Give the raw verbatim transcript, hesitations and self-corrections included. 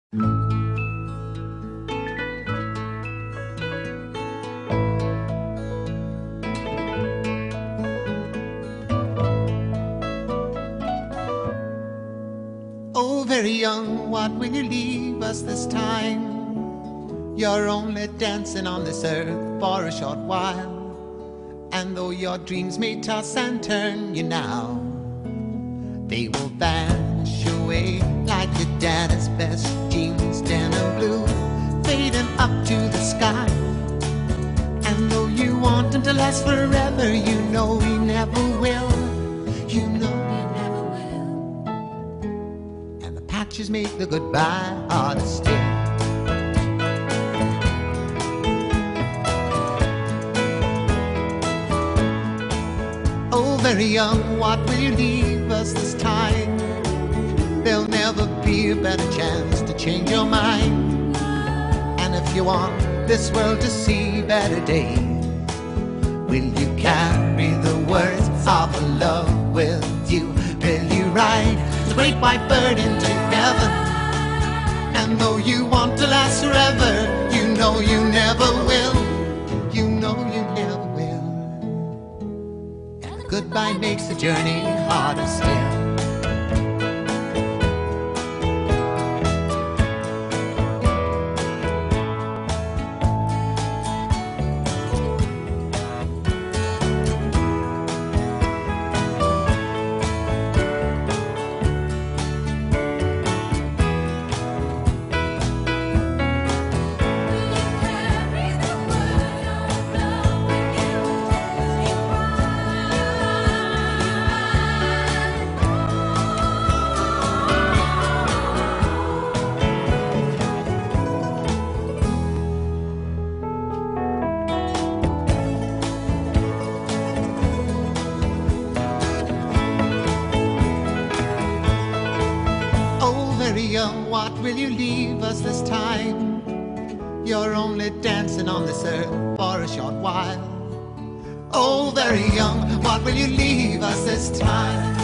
Oh, very young, what will you leave us this time? You're only dancing on this earth for a short while. And though your dreams may toss and turn you now, they will vanish away like your daddy's best jeans, denim blue, fading up to the sky. And though you want them to last forever, you know he never will. You know he never will. And the patches make the goodbye harder still. Oh, very young, what will you leave us this time? There'll never be a better chance to change your mind. And if you want this world to see better days, will you carry the words of love with you? Will you ride the great white bird into heaven? And though you want to last forever, you know you never will. You know you never will. And the goodbye makes the journey harder still. Young, what will you leave us this time? You're only dancing on this earth for a short while. Oh, very young, what will you leave us this time?